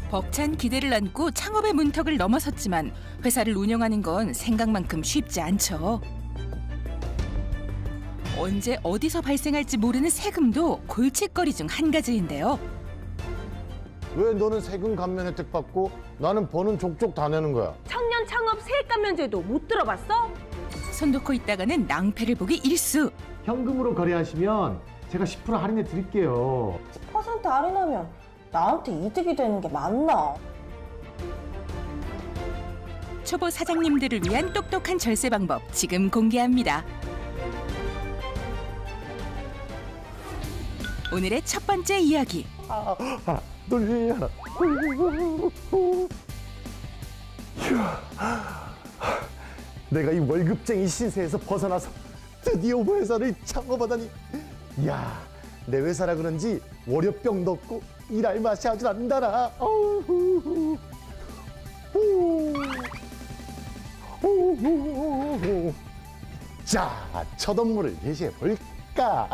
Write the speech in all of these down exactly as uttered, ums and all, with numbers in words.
벅찬 기대를 안고 창업의 문턱을 넘어섰지만 회사를 운영하는 건 생각만큼 쉽지 않죠. 언제 어디서 발생할지 모르는 세금도 골칫거리 중 한 가지인데요. 왜 너는 세금 감면 혜택 받고 나는 버는 족족 다 내는 거야? 청년 창업 세액 감면제도 못 들어봤어? 손 놓고 있다가는 낭패를 보기 일수. 현금으로 거래하시면 제가 십 퍼센트 할인해 드릴게요. 십 퍼센트 할인하면 나한테 이득이 되는 게 맞나? 초보 사장님들을 위한 똑똑한 절세 방법 지금 공개합니다. 오늘의 첫 번째 이야기. 아, 아, 놀리야. 내가 이 월급쟁이 신세에서 벗어나서 드디어 회사를 창업하다니. 이야, 내 회사라 그런지 월요병도 없고 일할 맛이 아주 난다라. 어우. 자, 첫 업무를 제시해 볼까?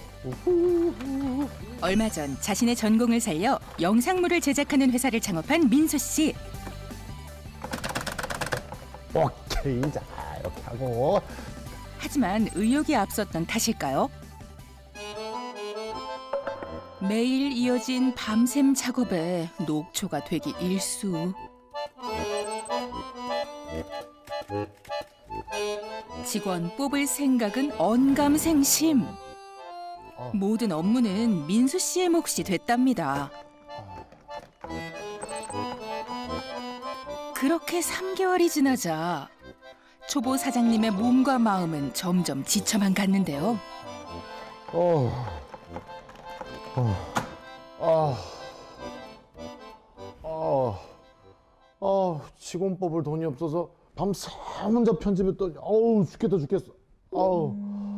얼마 전 자신의 전공을 살려 영상물을 제작하는 회사를 창업한 민수 씨. 오케이, 자 이렇게 하고. 하지만 의욕이 앞섰던 탓일까요? 매일 이어진 밤샘 작업에 녹초가 되기 일수. 직원 뽑을 생각은 언감생심. 모든 업무는 민수 씨의 몫이 됐답니다. 그렇게 삼 개월이 지나자 초보 사장님의 몸과 마음은 점점 지쳐만 갔는데요. 어, 어, 아, 아, 아, 직원 뽑을 돈이 없어서 밤새 혼자 편집했더니 아우 죽겠다 죽겠어. 아우.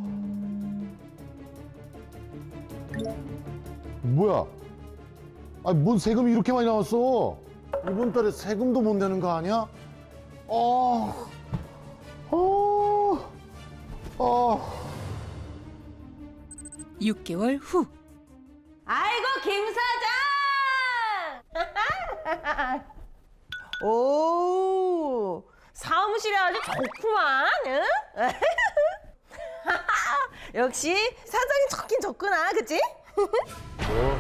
뭐야? 아니 뭔 세금이 이렇게 많이 나왔어? 이번 달에 세금도 못 내는 거 아니야? 아, 아, 아. 육 개월 후. 아이고 김 사장! 오, 사무실이 아주 좋구만. 응? 역시 사장이 좋긴 좋구나, 그치? 뭐?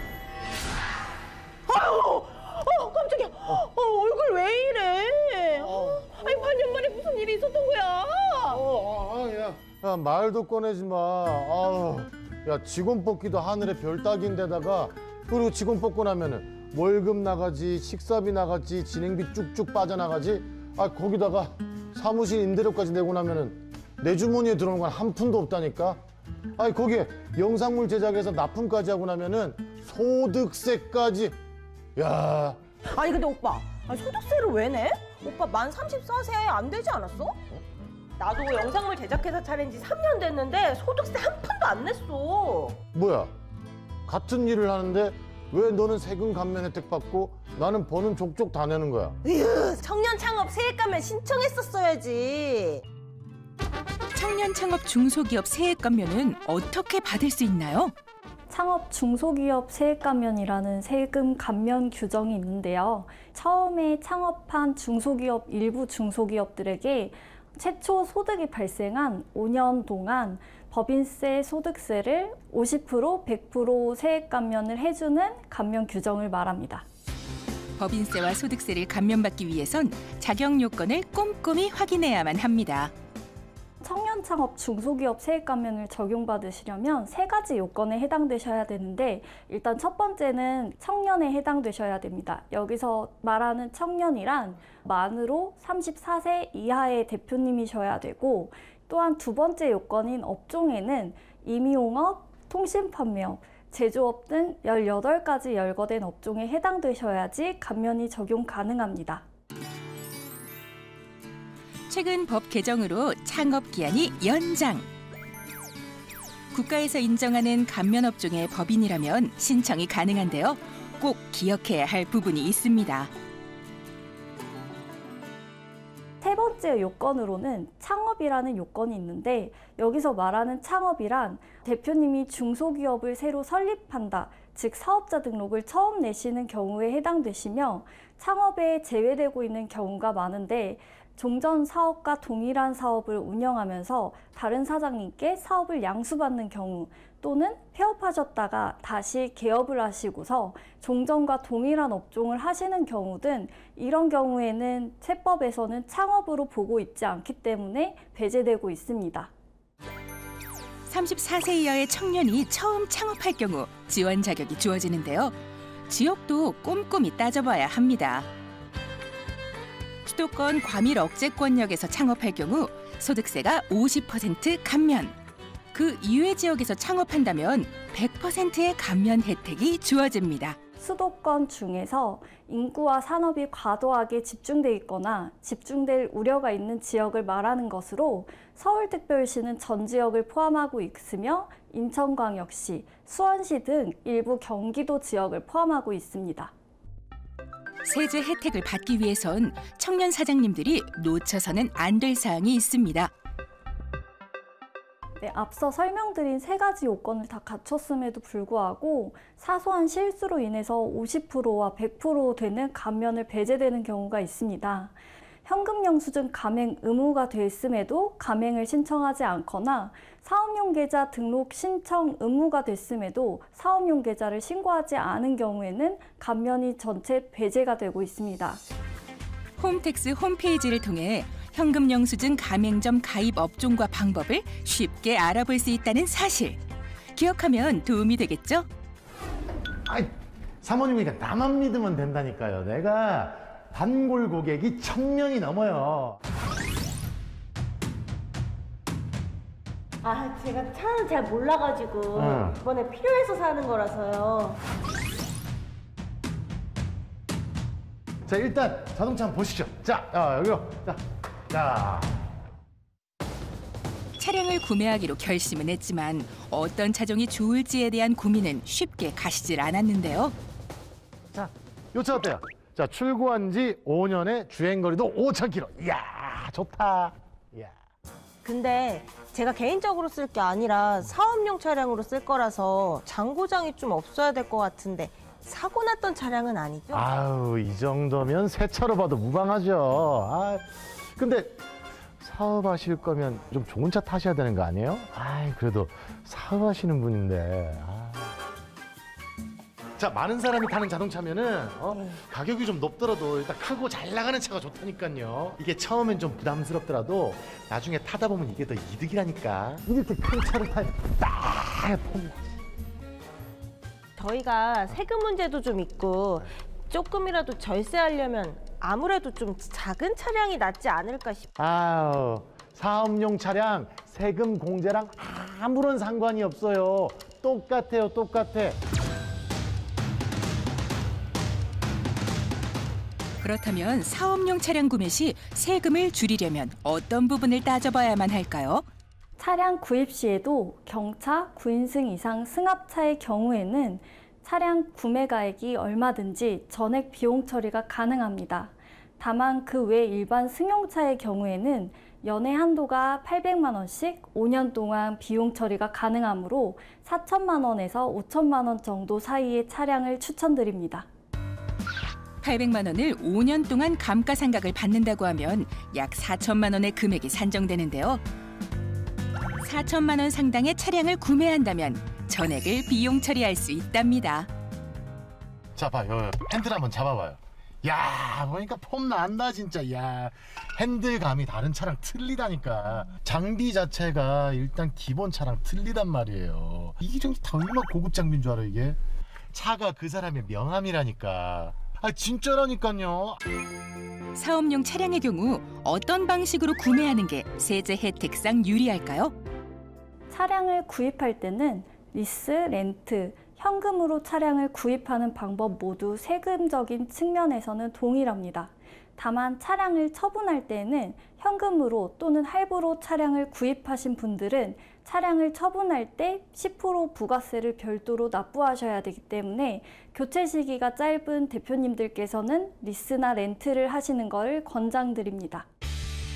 아유, 어, 깜짝이야. 어, 얼굴 왜 이래? 어. 아니, 반년 만에 무슨 일이 있었던 거야? 어, 아, 야, 야, 말도 꺼내지 마. 아우, 야, 직원 뽑기도 하늘의 별 따기인데다가 그리고 직원 뽑고 나면은 월급 나가지, 식사비 나가지, 진행비 쭉쭉 빠져나가지. 아, 거기다가 사무실 임대료까지 내고 나면은 내 주머니에 들어오는 건 한 푼도 없다니까. 아니, 거기에 영상물 제작해서 납품까지 하고 나면은 소득세까지. 야. 아니, 근데 오빠, 아니, 소득세를 왜 내? 오빠 만 서른네 세 안 되지 않았어? 나도 영상물 제작회사 차린 지 삼 년 됐는데 소득세 한 푼도 안 냈어. 뭐야? 같은 일을 하는데 왜 너는 세금 감면 혜택 받고 나는 버는 족족 다 내는 거야? 으, 청년 창업 세액 감면 신청했었어야지. 청년 창업 중소기업 세액 감면은 어떻게 받을 수 있나요? 창업 중소기업 세액 감면이라는 세금 감면 규정이 있는데요. 처음에 창업한 중소기업 일부 중소기업들에게 최초 소득이 발생한 오 년 동안 법인세, 소득세를 오십 퍼센트, 백 퍼센트 세액 감면을 해주는 감면 규정을 말합니다. 법인세와 소득세를 감면받기 위해선 자격 요건을 꼼꼼히 확인해야만 합니다. 청년 창업 중소기업 세액 감면을 적용받으시려면 세 가지 요건에 해당되셔야 되는데, 일단 첫 번째는 청년에 해당되셔야 됩니다. 여기서 말하는 청년이란 만으로 서른네 세 이하의 대표님이셔야 되고, 또한 두 번째 요건인 업종에는 임의용업, 통신판매업, 제조업 등 열여덟 가지 열거된 업종에 해당되셔야지 감면이 적용 가능합니다. 최근 법 개정으로 창업 기한이 연장. 국가에서 인정하는 감면 업종의 법인이라면 신청이 가능한데요. 꼭 기억해야 할 부분이 있습니다. 세 번째 번째 요건으로는 창업이라는 요건이 있는데 여기서 말하는 창업이란 대표님이 중소기업을 새로 설립한다, 즉 사업자 등록을 처음 내시는 경우에 해당되시며 창업에 제외되고 있는 경우가 많은데 종전 사업과 동일한 사업을 운영하면서 다른 사장님께 사업을 양수받는 경우 또는 폐업하셨다가 다시 개업을 하시고서 종전과 동일한 업종을 하시는 경우 등 이런 경우에는 세법에서는 창업으로 보고 있지 않기 때문에 배제되고 있습니다. 서른네 세 이하의 청년이 처음 창업할 경우 지원 자격이 주어지는데요. 지역도 꼼꼼히 따져봐야 합니다. 수도권 과밀 억제권역에서 창업할 경우 소득세가 오십 퍼센트 감면. 그 이외 지역에서 창업한다면 백 퍼센트의 감면 혜택이 주어집니다. 수도권 중에서 인구와 산업이 과도하게 집중돼 있거나 집중될 우려가 있는 지역을 말하는 것으로 서울특별시는 전 지역을 포함하고 있으며 인천광역시, 수원시 등 일부 경기도 지역을 포함하고 있습니다. 세제 혜택을 받기 위해선 청년 사장님들이 놓쳐서는 안 될 사항이 있습니다. 네, 앞서 설명드린 세 가지 요건을 다 갖췄음에도 불구하고 사소한 실수로 인해서 오십 퍼센트와 백 퍼센트 되는 감면을 배제되는 경우가 있습니다. 현금 영수증 감행 의무가 됐음에도 감행을 신청하지 않거나 사업용 계좌 등록 신청 의무가 됐음에도 사업용 계좌를 신고하지 않은 경우에는 감면이 전체 배제가 되고 있습니다. 홈택스 홈페이지를 통해 현금 영수증 가맹점 가입 업종과 방법을 쉽게 알아볼 수 있다는 사실. 기억하면 도움이 되겠죠? 아이, 사모님이니까 나만 믿으면 된다니까요. 내가 단골 고객이 천 명이 넘어요. 아, 제가 차는 잘 몰라가지고 응. 이번에 필요해서 사는 거라서요. 자, 일단 자동차 한번 보시죠. 자, 아, 여기요. 자, 자. 차량을 구매하기로 결심은 했지만 어떤 차종이 좋을지에 대한 고민은 쉽게 가시질 않았는데요. 자, 요 차 어때요? 자, 출고한 지 오 년에 주행거리도 오천 킬로미터. 이야, 좋다. 이야. 근데 제가 개인적으로 쓸 게 아니라 사업용 차량으로 쓸 거라서 장고장이 좀 없어야 될 것 같은데 사고 났던 차량은 아니죠? 아우, 이 정도면 새 차로 봐도 무방하죠. 아, 근데 사업하실 거면 좀 좋은 차 타셔야 되는 거 아니에요? 아이, 그래도 사업하시는 분인데. 아. 자, 많은 사람이 타는 자동차면은 어? 네. 가격이 좀 높더라도 일단 크고 잘 나가는 차가 좋다니까요. 이게 처음엔 좀 부담스럽더라도 나중에 타다 보면 이게 더 이득이라니까. 이렇게 큰 차를 타면 딱 폼. 저희가 세금 문제도 좀 있고 조금이라도 절세하려면 아무래도 좀 작은 차량이 낫지 않을까 싶어요. 아우, 사업용 차량 세금 공제랑 아무런 상관이 없어요. 똑같아요, 똑같아. 그렇다면 사업용 차량 구매 시 세금을 줄이려면 어떤 부분을 따져봐야만 할까요? 차량 구입 시에도 경차, 구인승 이상 승합차의 경우에는 차량 구매 가액이 얼마든지 전액 비용 처리가 가능합니다. 다만 그 외 일반 승용차의 경우에는 연회 한도가 팔백만 원씩 오 년 동안 비용 처리가 가능하므로 사천만 원에서 오천만 원 정도 사이의 차량을 추천드립니다. 팔백만 원을 오 년 동안 감가상각을 받는다고 하면 약 사천만 원의 금액이 산정되는데요. 사천만 원 상당의 차량을 구매한다면 전액을 비용 처리할 수 있답니다. 자, 봐요. 핸들 한번 잡아봐요. 야, 보니까 폼 난다 진짜. 야, 핸들감이 다른 차랑 틀리다니까. 장비 자체가 일단 기본 차랑 틀리단 말이에요. 이게 좀 다 얼마나 고급 장비인 줄 알아 이게? 차가 그 사람의 명함이라니까. 아, 진짜라니까요. 사업용 차량의 경우 어떤 방식으로 구매하는 게 세제 혜택상 유리할까요? 차량을 구입할 때는 리스, 렌트, 현금으로 차량을 구입하는 방법 모두 세금적인 측면에서는 동일합니다. 다만 차량을 처분할 때에는 현금으로 또는 할부로 차량을 구입하신 분들은 차량을 처분할 때 십 퍼센트 부가세를 별도로 납부하셔야 되기 때문에 교체 시기가 짧은 대표님들께서는 리스나 렌트를 하시는 것을 권장드립니다.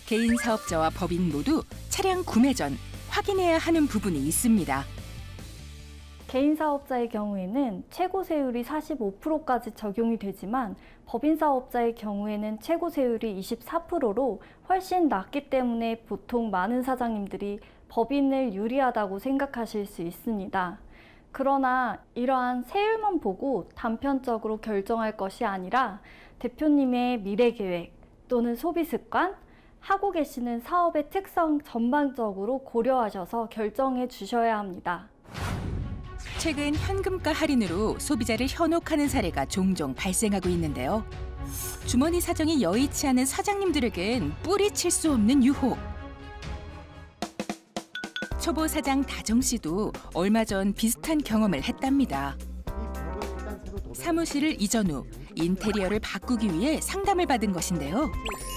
개인 사업자와 법인 모두 차량 구매 전 확인해야 하는 부분이 있습니다. 개인 사업자의 경우에는 최고 세율이 사십오 퍼센트까지 적용이 되지만 법인 사업자의 경우에는 최고 세율이 이십사 퍼센트로 훨씬 낮기 때문에 보통 많은 사장님들이 법인을 유리하다고 생각하실 수 있습니다. 그러나 이러한 세율만 보고 단편적으로 결정할 것이 아니라 대표님의 미래 계획 또는 소비 습관, 하고 계시는 사업의 특성 전반적으로 고려하셔서 결정해 주셔야 합니다. 최근 현금가 할인으로 소비자를 현혹하는 사례가 종종 발생하고 있는데요. 주머니 사정이 여의치 않은 사장님들에겐 뿌리칠 수 없는 유혹. 초보 사장 다정 씨도 얼마 전 비슷한 경험을 했답니다. 사무실을 이전 후 인테리어를 바꾸기 위해 상담을 받은 것인데요.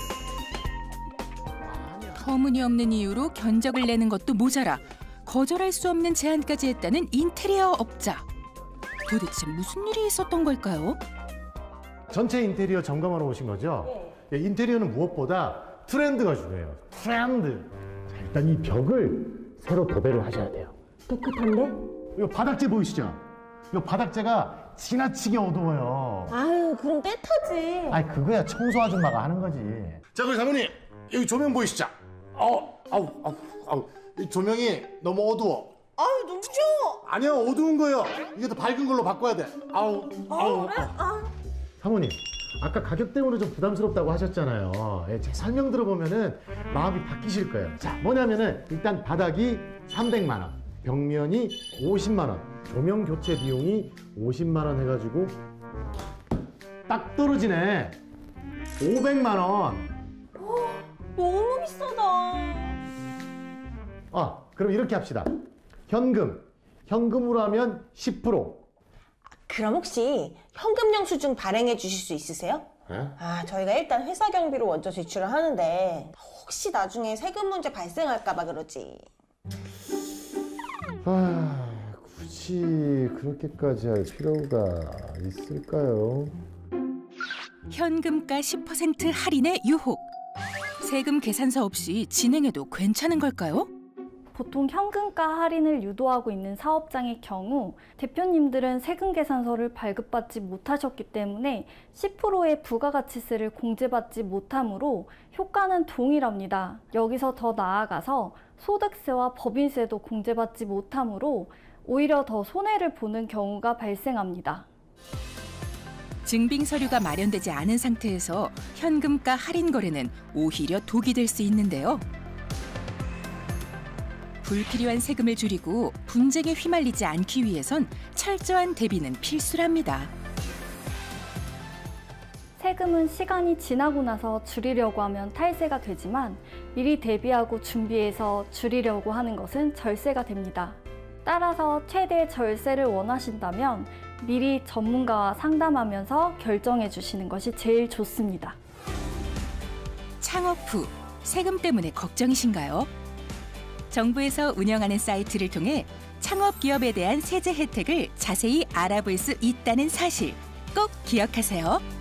터무니없는 이유로 견적을 내는 것도 모자라 거절할 수 없는 제안까지 했다는 인테리어 업자. 도대체 무슨 일이 있었던 걸까요? 전체 인테리어 점검하러 오신 거죠? 네. 인테리어는 무엇보다 트렌드가 중요해요. 트렌드. 자, 일단 이 벽을 새로 도배를 하셔야 돼요. 깨끗한데? 이거 바닥재 보이시죠? 이거 바닥재가 지나치게 어두워요. 아유, 그럼 때타지. 아니 그거야 청소 아줌마가 하는 거지. 자, 그럼 사모님 여기 조명 보이시죠? 아우, 아우, 아우, 아우. 이 조명이 너무 어두워. 아유, 눈부셔. 아니요, 어두운 거예요. 이게 더 밝은 걸로 바꿔야 돼. 아우, 아우. 그래? 아. 사모님, 아까 가격 때문에 좀 부담스럽다고 하셨잖아요. 예, 제 설명 들어보면은 마음이 바뀌실 거예요. 자, 뭐냐면은 일단 바닥이 삼백만 원, 벽면이 오십만 원, 조명 교체 비용이 오십만 원 해가지고 딱 떨어지네. 오백만 원. 너무 비싸다. 아, 그럼 이렇게 합시다. 현금, 현금으로 하면 십 퍼센트. 그럼 혹시 현금 영수증 발행해 주실 수 있으세요? 네? 아, 저희가 일단 회사 경비로 먼저 제출을 하는데 혹시 나중에 세금 문제 발생할까 봐 그러지. 아, 굳이 그렇게까지 할 필요가 있을까요? 현금가 십 퍼센트 할인의 유혹. 세금 계산서 없이 진행해도 괜찮은 걸까요? 보통 현금가 할인을 유도하고 있는 사업장의 경우 대표님들은 세금 계산서를 발급받지 못하셨기 때문에 십 퍼센트의 부가가치세를 공제받지 못하므로 효과는 동일합니다. 여기서 더 나아가서 소득세와 법인세도 공제받지 못하므로 오히려 더 손해를 보는 경우가 발생합니다. 증빙 서류가 마련되지 않은 상태에서 현금가 할인 거래는 오히려 독이 될 수 있는데요. 불필요한 세금을 줄이고 분쟁에 휘말리지 않기 위해선 철저한 대비는 필수랍니다. 세금은 시간이 지나고 나서 줄이려고 하면 탈세가 되지만 미리 대비하고 준비해서 줄이려고 하는 것은 절세가 됩니다. 따라서 최대 절세를 원하신다면 미리 전문가와 상담하면서 결정해 주시는 것이 제일 좋습니다. 창업 후 세금 때문에 걱정이신가요? 정부에서 운영하는 사이트를 통해 창업 기업에 대한 세제 혜택을 자세히 알아볼 수 있다는 사실 꼭 기억하세요.